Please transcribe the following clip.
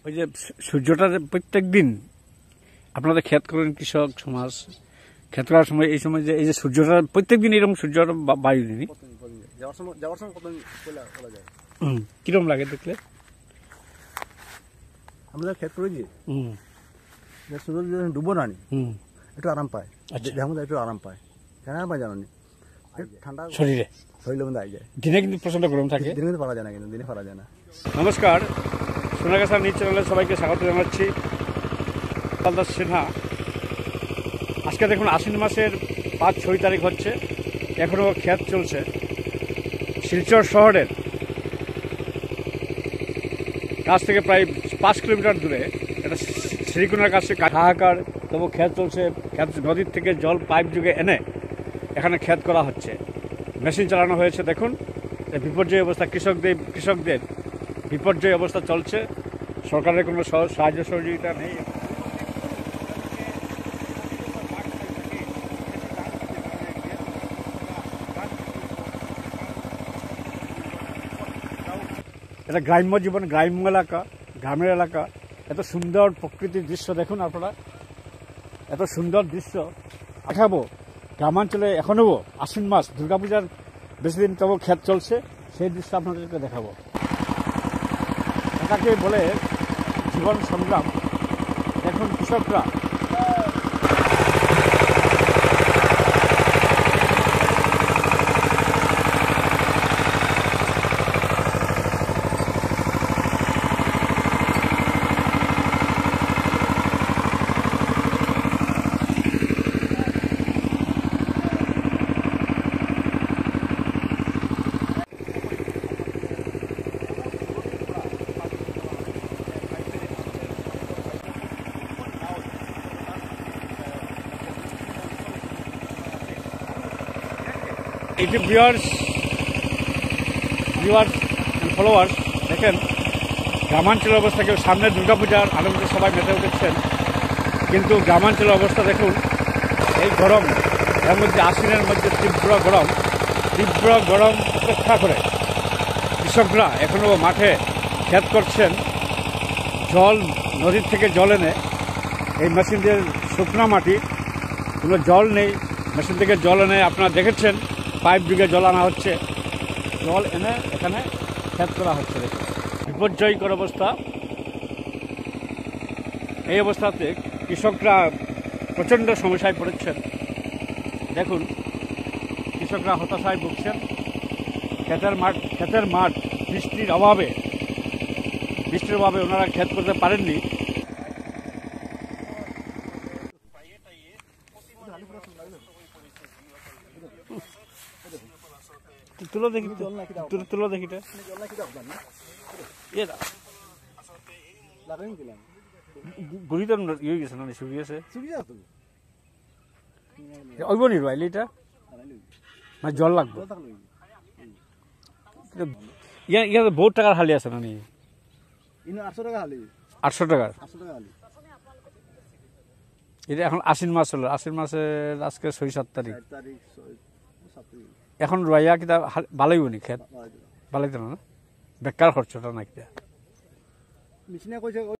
ওই যে সূর্যটা প্রত্যেক দিন আপনাদের ক্ষেত করেন কৃষক সমাজ, ক্ষেত করার সময় এই সময় যে এই যে সূর্যটা প্রত্যেক দিন এরকম সূর্যটা বায়ু দিনই যাওয়ার সময় কত যায়। কিরকম লাগে দেখলে? আমরা ক্ষেত করেছি সূর্য যখন ডুবো না একটু আরাম পায়, একটু আরাম পায়। কেন পায় জানি ঠান্ডা শরীরের মধ্যে আই যায়। দিনে কিন্তু প্রচন্ড গরম থাকে, দিনে কিন্তু পারা যায় না, কিন্তু দিনে পারা যায় না। নমস্কার, সোনাগাছা নিউজ চ্যানেলে সবাইকে স্বাগত জানাচ্ছি। হালদার সিনহা। আজকে দেখুন আশ্বিন মাসের 5-6 তারিখ হচ্ছে, এখনও ক্ষেত চলছে। শিলচর শহরের কাছ থেকে প্রায় 5 কিলোমিটার দূরে এটা শ্রীকুনার কাছে হাহাকার, তবু ক্ষেত চলছে। ক্ষেত নদীর থেকে জল পাইপ যুগে এনে এখানে ক্ষেত করা হচ্ছে, মেশিন চালানো হয়েছে। দেখুন বিপর্যয় অবস্থা, কৃষকদের বিপর্যয় অবস্থা চলছে। সরকারের কোনো সাহায্য সহযোগিতা নেই। এটা গ্রাম্য জীবন, গ্রাম্য এলাকা, গ্রামের এলাকা। এত সুন্দর প্রকৃতির দৃশ্য দেখুন আপনারা, এত সুন্দর দৃশ্য দেখাবো। গ্রামাঞ্চলে এখনও আশ্বিন মাস, দুর্গাপূজার বেশি দিন তবু ক্ষেত চলছে, সেই দৃশ্য আপনাদেরকে দেখাবো। এটাকে বলে জীবন সংগ্রাম। দেখুন কৃষকরা ইউটিউব ভিউয়ার্স অ্যান্ড ফলোয়ার্স, দেখেন গ্রামাঞ্চলের অবস্থা। কেউ সামনে দুর্গাপূজার আনন্দে সবাই মেতে উঠেছেন, কিন্তু গ্রামাঞ্চলের অবস্থা দেখুন। এই গরম, এর মধ্যে আশ্বিনের মধ্যে তীব্র গরম উপেক্ষা করে কৃষকরা এখনও মাঠে ক্ষেত করছেন। জল নদীর থেকে জল এনে এই মেশিন দিয়ে, শুকনো মাটি, কোনো জল নেই, মেশিন থেকে জল এনে আপনারা দেখেছেন পাইপ যুগে জল আনা হচ্ছে, জল এনে এখানে ক্ষেত করা হচ্ছে। দেখুন বিপর্যয়কর অবস্থা। এই অবস্থাতে কৃষকরা প্রচণ্ড সমস্যায় পড়েছেন। দেখুন কৃষকরা হতাশায় ভুগছেন। ক্ষেতের মাঠ বৃষ্টির অভাবে ওনারা ক্ষেত করতে পারেননি। তুলো দেখি, তুলো দেখি গুড়ি তো ইয়ে গেছে না, শুকিয়েছে। ওইব নি রাইলে এটা মানে জল লাগবে। ইয়াতে বহুত টাকার হালি আছে না? 800 টাকার। এটা এখন আশ্বিন মাস হলো, আশ্বিন মাসের আজকে 6-7 তারিখ। এখন রয়া কিতা ভালোই বনি ক্ষেত, ভালোই তো না বেকার খরচটা না কিতা।